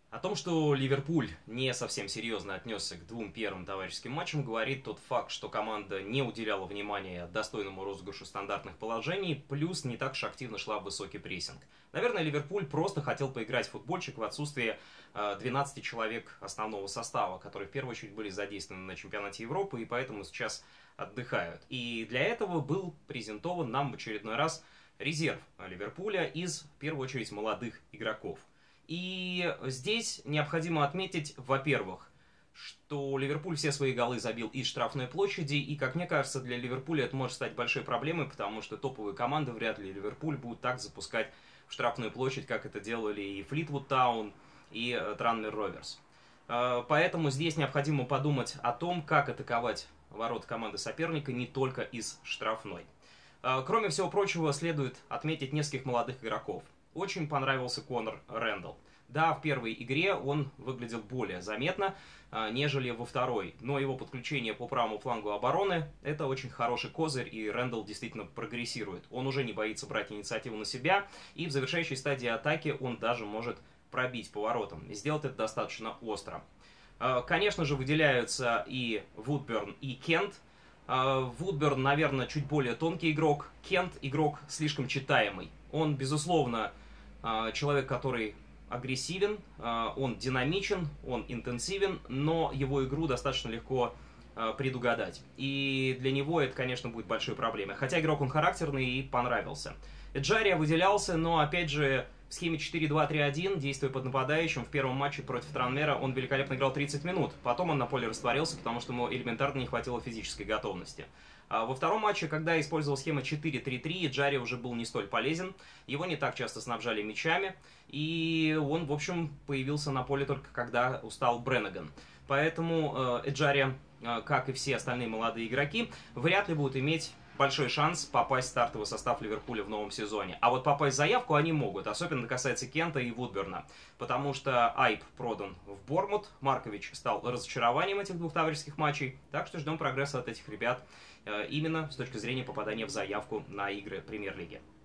О том, что Ливерпуль не совсем серьезно отнесся к двум первым товарищеским матчам, говорит тот факт, что команда не уделяла внимания достойному розыгрышу стандартных положений, плюс не так уж активно шла в высокий прессинг. Наверное, Ливерпуль просто хотел поиграть в футбольчик в отсутствие 12 человек основного состава, которые в первую очередь были задействованы на чемпионате Европы и поэтому сейчас отдыхают. И для этого был презентован нам в очередной раз резерв Ливерпуля из, в первую очередь, молодых игроков. И здесь необходимо отметить, во-первых, что Ливерпуль все свои голы забил из штрафной площади, и, как мне кажется, для Ливерпуля это может стать большой проблемой, потому что топовые команды вряд ли Ливерпуль будут так запускать в штрафную площадь, как это делали и Флитвуд Таун, и Транмер Роверс. Поэтому здесь необходимо подумать о том, как атаковать ворота команды соперника не только из штрафной. Кроме всего прочего, следует отметить нескольких молодых игроков. Очень понравился Конор Рэндалл. Да, в первой игре он выглядел более заметно, нежели во второй, но его подключение по правому флангу обороны – это очень хороший козырь, и Рэндалл действительно прогрессирует. Он уже не боится брать инициативу на себя, и в завершающей стадии атаки он даже может пробить поворотом, и сделать это достаточно остро. Конечно же, выделяются и Вудберн, и Кент. Вудберн, наверное, чуть более тонкий игрок, Кент игрок слишком читаемый. Он, безусловно, человек, который агрессивен, он динамичен, он интенсивен, но его игру достаточно легко предугадать. И для него это, конечно, будет большой проблемой. Хотя игрок он характерный и понравился. Эджария выделялся, но, опять же, в схеме 4-2-3-1, действуя под нападающим, в первом матче против Транмера он великолепно играл 30 минут. Потом он на поле растворился, потому что ему элементарно не хватило физической готовности. А во втором матче, когда использовал схему 4-3-3, Эджари уже был не столь полезен. Его не так часто снабжали мячами. И он, в общем, появился на поле только когда устал Бреннеган. Поэтому Эджари, как и все остальные молодые игроки, вряд ли будут иметь большой шанс попасть в стартовый состав Ливерпуля в новом сезоне. А вот попасть в заявку они могут, особенно касается Кента и Вудберна. Потому что Айп продан в Бормут, Маркович стал разочарованием этих двух товарищеских матчей, так что ждем прогресса от этих ребят именно с точки зрения попадания в заявку на игры Премьер-лиги.